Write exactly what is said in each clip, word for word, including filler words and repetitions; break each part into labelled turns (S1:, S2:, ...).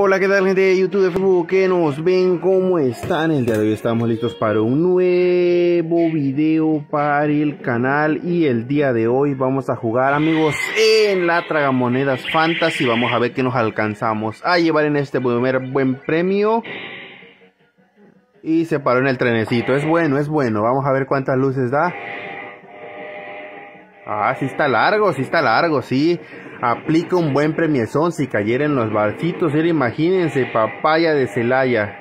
S1: Hola, ¿qué tal, gente de YouTube, de Facebook? Que nos ven, ¿cómo están? El día de hoy estamos listos para un nuevo video para el canal. Y el día de hoy vamos a jugar, amigos, en la Tragamonedas Fantasy. Vamos a ver qué nos alcanzamos a llevar en este primer buen premio. Y se paró en el trenecito. Es bueno, es bueno. Vamos a ver cuántas luces da. Ah, sí está largo, sí está largo, sí. Aplica un buen premiezón si cayera en los barcitos. Era, imagínense, papaya de Celaya.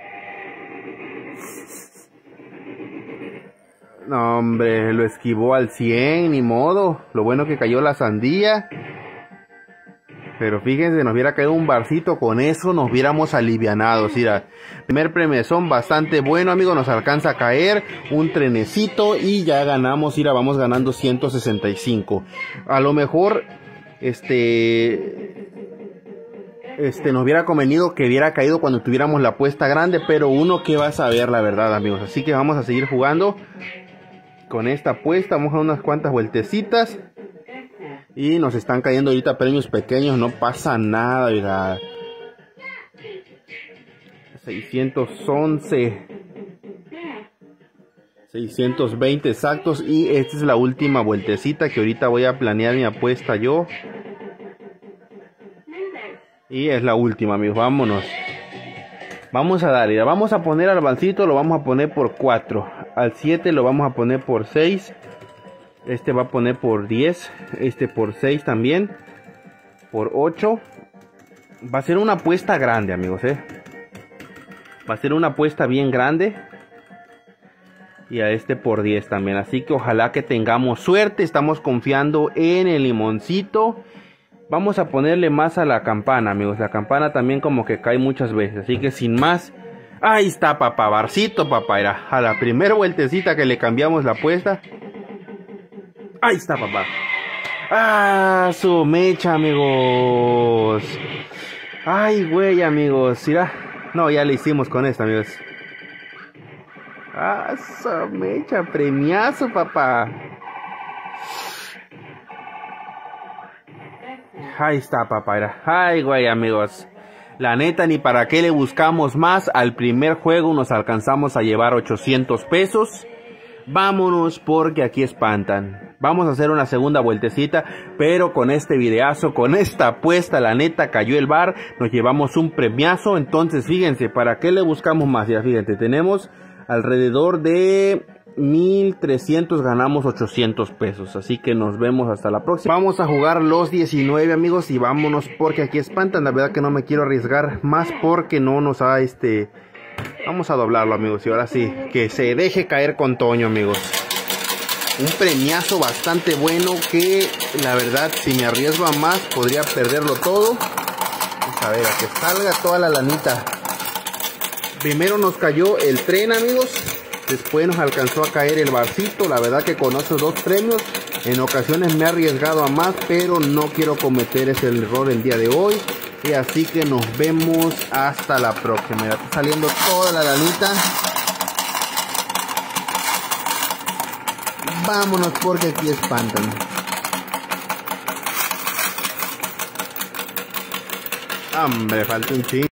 S1: No, hombre, lo esquivó al cien, ni modo. Lo bueno que cayó la sandía. Pero fíjense, nos hubiera caído un barcito, con eso nos hubiéramos alivianado. Mira, primer premiezón bastante bueno, amigos, nos alcanza a caer un trenecito y ya ganamos. Mira, vamos ganando ciento sesenta y cinco. A lo mejor, este, este, nos hubiera convenido que hubiera caído cuando tuviéramos la apuesta grande, pero uno que va a saber la verdad, amigos. Así que vamos a seguir jugando con esta apuesta. Vamos a unas cuantas vueltecitas. Y nos están cayendo ahorita premios pequeños, no pasa nada, mira. seiscientos once. seiscientos veinte exactos. Y esta es la última vueltecita que ahorita voy a planear mi apuesta yo. Y es la última, amigos, vámonos. Vamos a darle, vamos a poner al bancito, lo vamos a poner por cuatro. Al siete lo vamos a poner por seis. Este va a poner por diez, este por seis también, por ocho. Va a ser una apuesta grande, amigos, eh. Va a ser una apuesta bien grande. Y a este por diez también, así que ojalá que tengamos suerte. Estamos confiando en el limoncito. Vamos a ponerle más a la campana, amigos. La campana también como que cae muchas veces, así que sin más. Ahí está, papá, barcito, papá. Era a la primera vueltecita que le cambiamos la apuesta. Ahí está, papá. Ah, su mecha, amigos. Ay, güey, amigos. Mira. No, ya le hicimos con esta, amigos. Ah, su mecha. Premiazo, papá. Ahí está, papá. Mira. Ay, güey, amigos. La neta, ni para qué le buscamos más. Al primer juego nos alcanzamos a llevar ochocientos pesos. Vámonos porque aquí espantan. Vamos a hacer una segunda vueltecita, pero con este videazo, con esta apuesta, la neta cayó el bar, nos llevamos un premiazo. Entonces fíjense, ¿para qué le buscamos más? Ya fíjense, tenemos alrededor de mil trescientos, ganamos ochocientos pesos, así que nos vemos hasta la próxima. Vamos a jugar los diecinueve, amigos, y vámonos porque aquí espantan. La verdad que no me quiero arriesgar más porque no nos ha este... Vamos a doblarlo, amigos, y ahora sí, que se deje caer con Toño, amigos. Un premiazo bastante bueno que, la verdad, si me arriesgo a más, podría perderlo todo. Vamos a ver, a que salga toda la lanita. Primero nos cayó el tren, amigos. Después nos alcanzó a caer el barcito. La verdad que con esos dos premios, en ocasiones me he arriesgado a más, pero no quiero cometer ese error el día de hoy. Y así que nos vemos hasta la próxima. Ya está saliendo toda la lanita. Vámonos porque aquí espantan. Hombre, falta un chingo.